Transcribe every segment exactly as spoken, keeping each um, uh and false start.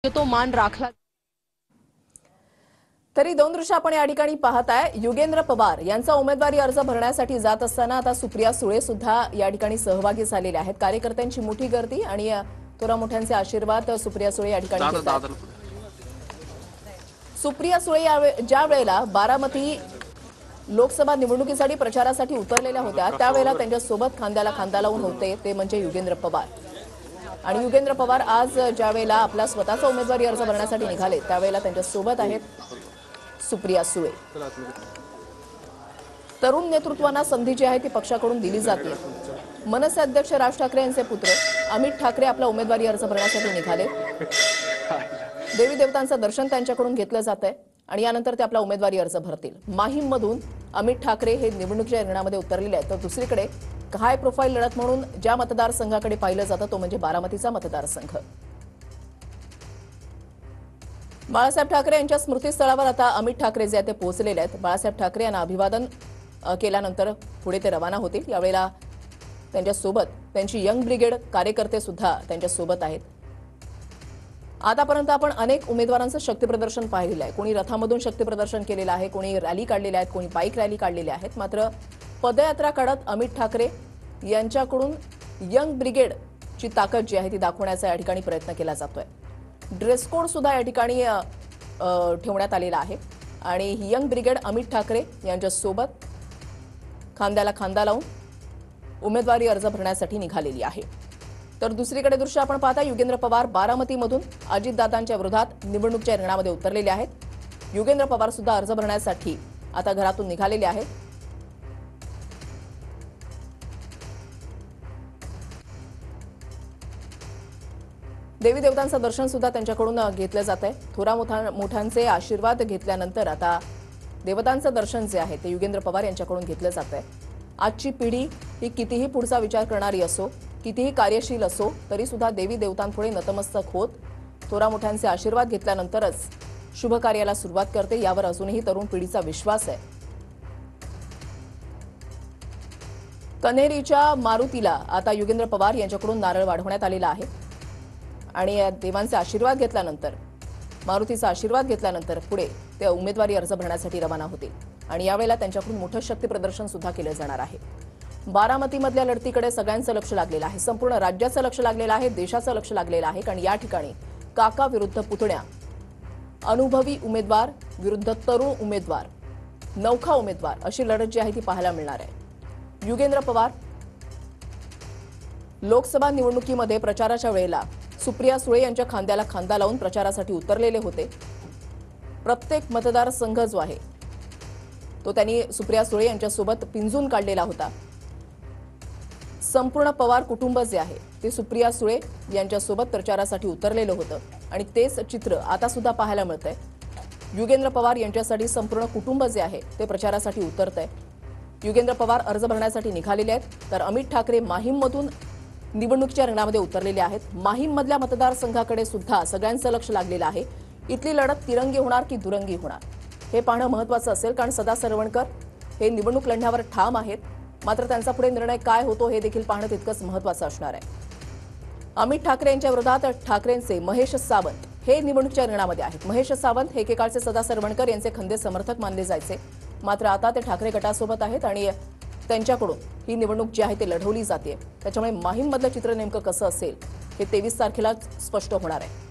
तो मान राखला। तरी दोन दृश्य आपण या ठिकाणी पाहताय। युगेंद्र पवार यांचा उमेदवारी अर्ज भरण्यासाठी जात असताना आता सुप्रिया सुळे सुद्धा या ठिकाणी सहभागी झालेले आहेत। कार्यकर्त्यांची मोठी गर्दी आणि थोरा मोठ्यांचे आशीर्वाद सुप्रिया सुळे या ठिकाणी घेतात। सुप्रिया सुळे ज्या वेळेला बारामती लोकसभा निवडणुकीसाठी प्रचारासाठी उतरलेल्या होत्या त्यावेळेला त्यांच्या सोबत खांद्याला खांदा लावून होते ते म्हणजे युगेंद्र पवार। आणि युगेंद्र पवार आज ज्या वेळेला आपला स्वतःचा उमेदवारी अर्ज भरण्यासाठी निघाले त्यावेळेला त्यांच्या सोबत आहेत सुप्रिया सुळे। तरुण नेतृत्वांना संधी जी आहे ती पक्षाकडून दिली जाते। मनसे अध्यक्ष राज ठाकरे यांचे पुत्र अमित ठाकरे आपला उमेदवारी अर्ज भरण्यासाठी निघाले। देवी देवतांचं दर्शन त्यांच्याकडून घेतलं जातंय आणि यानंतर ते आपला उमेदवारी अर्ज भरतील। माहीम मधून अमित ठाकरे हे निवडणुकीच्या रिंगणामध्ये उतरलेले आहेत। तर दुसरीकडे हाय प्रोफाईल लढत म्हणून ज्या मतदारसंघाकडे पाहिलं जातं तो म्हणजे बारामतीचा मतदारसंघ। बाळासाहेब ठाकरे यांच्या स्मृतीस्थळावर आता अमित ठाकरे जे ते पोहोचलेले आहेत। बाळासाहेब ठाकरे यांना अभिवादन केल्यानंतर पुढे ते रवाना होतील। यावेळेला त्यांच्या सोबत त्यांची यंग ब्रिगेड कार्यकर्ते सुद्धा त्यांच्या सोबत आहेत। आतापर्यंत आपण अनेक उमेदवारांचं शक्ती प्रदर्शन पाहिलेलं आहे। कोणी रथामधून शक्ती प्रदर्शन केलेलं आहे, कोणी रॅली काढलेल्या आहेत, कोणी बाईक रॅली काढलेल्या आहेत। मात्र पदयात्रा काढत अमित ठाकरे यांच्याकडून यंग ब्रिगेडची ताकद जी आहे ती दाखवण्याचा या ठिकाणी प्रयत्न केला जातोय। ड्रेस कोड सुद्धा या ठिकाणी ठेवण्यात आलेला आहे आणि ही यंग ब्रिगेड अमित ठाकरे यांच्या सोबत खांद्याला खांदा लावून उमेदवारी अर्ज भरण्यासाठी निघालेली आहे। तर दुसरीकडे दृश्य आपण पाहता युगेंद्र पवार बारामतीमधून अजितदादांच्या विरोधात निवडणुकीच्या रिंगणामध्ये उतरलेले आहेत। युगेंद्र पवार सुद्धा अर्ज भरण्यासाठी आता घरातून निघालेले आहेत। देवी देवतांचं दर्शन सुद्धा त्यांच्याकडून घेतलं जात आहे। थोरा मोठ्यांचे आशीर्वाद घेतल्यानंतर आता देवतांचं दर्शन जे आहे ते युगेंद्र पवार यांच्याकडून घेतलं जात आहे। आजची पिढी ही कितीही पुढचा विचार करणारी असो, कितीही कार्यशील असो, तरी सुद्धा देवी देवतांपुढे नतमस्तक होत थोरा मोठ्यांचे आशीर्वाद घेतल्यानंतरच शुभ कार्याला सुरुवात करते, यावर अजूनही तरुण पिढीचा विश्वास आहे। कन्हेरीच्या मारुतीला आता युगेंद्र पवार यांच्याकडून नारळ वाढवण्यात आलेला आहे आणि देवांचे आशीर्वाद घेतल्यानंतर मारुतीचा आशीर्वाद घेतल्यानंतर पुढे ते उमेदवारी अर्ज भरण्यासाठी रवाना होतील आणि यावेळेला त्यांच्याकडून मोठं शक्ती प्रदर्शन सुद्धा केलं जाणार आहे। बारामतीमधल्या लढतीकडे सगळ्यांचं लक्ष लागलेलं आहे, संपूर्ण राज्याचं लक्ष लागलेलं आहे, देशाचं लक्ष लागलेलं आहे। कारण या ठिकाणी काका विरुद्ध पुतण्या, अनुभवी उमेदवार विरुद्ध तरुण उमेदवार, नौखा उमेदवार अशी लढत जी आहे ती पाहायला मिळणार आहे। युगेंद्र पवार लोकसभा निवडणुकीमध्ये प्रचाराच्या वेळेला सुप्रिया सुळे यांच्या खांद्याला खांदा लावून प्रचारासाठी उतरलेले होते। प्रत्येक मतदारसंघ जो आहे तो त्यांनी सुप्रिया सुळे यांच्यासोबत पिंजून काढलेला होता। संपूर्ण पवार कुटुंब जे आहे ते सुप्रिया सुळे यांच्यासोबत प्रचारासाठी उतरलेलं होतं आणि तेच चित्र आता सुद्धा पाहायला मिळतंय। युगेंद्र पवार यांच्यासाठी संपूर्ण कुटुंब जे आहे ते प्रचारासाठी उतरतंय। युगेंद्र पवार अर्ज भरण्यासाठी निघालेले आहेत, तर अमित ठाकरे माहीममधून निवडणुकीच्या रिंगणामध्ये उतरलेले आहेत। माहीममधल्या मतदारसंघाकडे सुद्धा सगळ्यांचं लक्ष लागलेलं आहे। इथली लढत तिरंगी होणार की दुरंगी होणार हे पाहणं महत्त्वाचं असेल, कारण सदा सरवणकर हे निवडणूक लढण्यावर ठाम आहेत। मात्र त्यांचा पुढे निर्णय काय होतो हे देखील पाहणं तितकंच महत्त्वाचं असणार आहे। अमित ठाकरे यांच्या विरोधात ठाकरेंचे महेश सावंत हे निवडणुकीच्या रिंगणामध्ये आहेत। महेश सावंत हे एकेकाळचे सदा सरवणकर यांचे खंदे समर्थक मानले जायचे, मात्र आता ते ठाकरे गटासोबत आहेत आणि त्यांच्याकडून ही निवडणूक जी आहे ते लढवली जाते। त्याच्यामुळे माहीममधलं चित्र नेमकं कसं असेल हे तेवीस तारखेला स्पष्ट होणार आहे।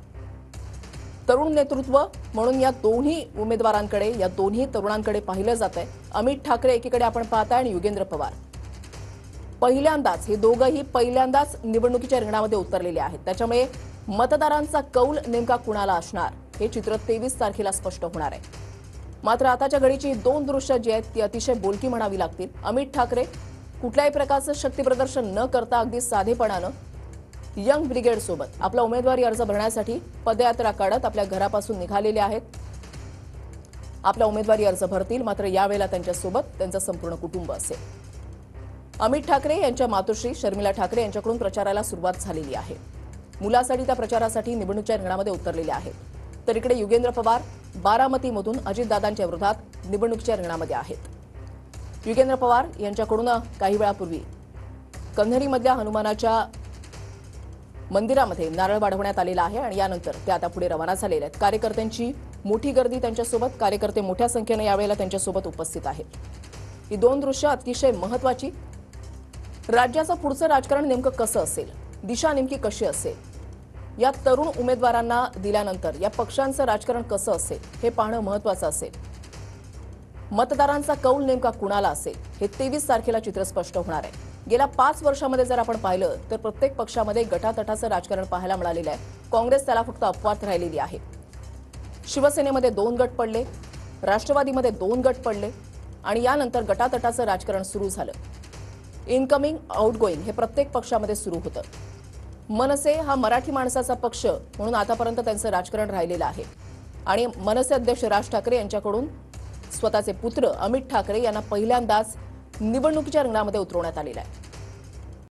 तरुण नेतृत्व म्हणून या दोन्ही उमेदवारांकडे, या दोन्ही तरुणांकडे पाहिलं जात आहे। अमित ठाकरे एकीकडे आपण पाहताय आणि युगेंद्र पवार पहिल्यांदाच, हे दोघंही पहिल्यांदाच निवडणुकीच्या रिंगणामध्ये उतरलेले आहेत। त्याच्यामुळे मतदारांचा कौल नेमका कुणाला असणार हे चित्र तेवीस तारखेला स्पष्ट होणार आहे। मात्र आताच्या घडीची दोन दृश्य जी आहेत ती अतिशय बोलकी म्हणावी लागतील। अमित ठाकरे कुठल्याही प्रकारचं शक्ती प्रदर्शन न करता अगदी साधेपणानं यंग ब्रिगेड सोबत आपला उमेदवारी अर्ज भरण्यासाठी पदयात्रा काढत आपल्या घरापासून निघालेले आहेत। आपला उमेदवारी अर्ज भरतील, मात्र यावेळेला त्यांच्यासोबत त्यांचं संपूर्ण कुटुंब असेल। अमित ठाकरे यांच्या मातोश्री शर्मिला ठाकरे यांच्याकडून प्रचाराला सुरुवात झालेली आहे। मुलासाठी त्या प्रचारासाठी निवडणुकीच्या रिंगणामध्ये उतरलेले आहेत, तर इकडे युगेंद्र पवार बारामतीमधून अजितदादांच्या विरोधात निवडणुकीच्या रिंगणामध्ये आहेत। युगेंद्र पवार यांच्याकडून काही वेळापूर्वी कन्हेरीमधल्या हनुमानाच्या मंदिरामध्ये नारळ वाढवण्यात आलेला आहे आणि यानंतर ते आता पुढे रवाना झालेले आहेत। कार्यकर्त्यांची मोठी गर्दी त्यांच्यासोबत, कार्यकर्ते मोठ्या संख्येने यावेळेला त्यांच्यासोबत उपस्थित आहेत। ही दोन दृश्य अतिशय महत्त्वाची। राज्याचं पुढचं राजकारण नेमकं कसं असेल, दिशा नेमकी कशी असेल, या तरुण उमेदवारांना दिल्यानंतर या पक्षांचं राजकारण कसं असेल हे पाहणं महत्त्वाचं असेल। मतदारांचा कौल नेमका कुणाला असेल हे तेवीस तारखेला चित्र स्पष्ट होणार आहे। गेल्या पाच वर्षांमध्ये जर आपण पाहिलं तर प्रत्येक पक्षामध्ये गटातटाचं राजकारण पाहायला मिळालेलं आहे। काँग्रेस त्याला फक्त अपवाद राहिलेली आहे। शिवसेनेमध्ये दोन गट पडले, राष्ट्रवादीमध्ये दोन गट पडले आणि यानंतर गटातटाचं राजकारण सुरू झालं। इनकमिंग आउटगोईंग हे प्रत्येक पक्षामध्ये सुरू होतं। मनसे हा मराठी माणसाचा पक्ष म्हणून आतापर्यंत त्यांचं राजकारण राहिलेलं आहे आणि मनसे अध्यक्ष राज ठाकरे यांच्याकडून स्वतःचे पुत्र अमित ठाकरे यांना पहिल्यांदाच निवडणुकीच्या रिंगणामध्ये उतरवण्यात आलेलं आहे।